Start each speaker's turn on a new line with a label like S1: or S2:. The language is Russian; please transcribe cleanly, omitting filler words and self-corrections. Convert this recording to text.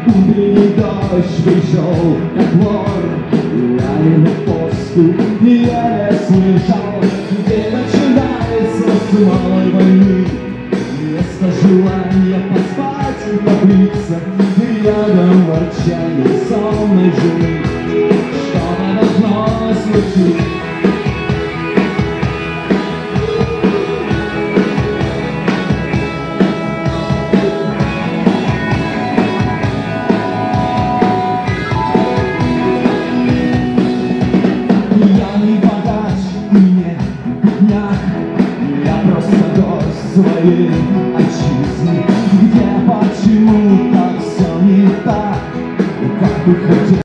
S1: Утренний дождь пришел, как вор, я на посту еле слышал, где начинается с малой войны. Вместо желания поспать и побриться, рядом ворчание сонной жены. Что-то должно случиться. Своей отчизны, где почему так все не так, как бы хотел.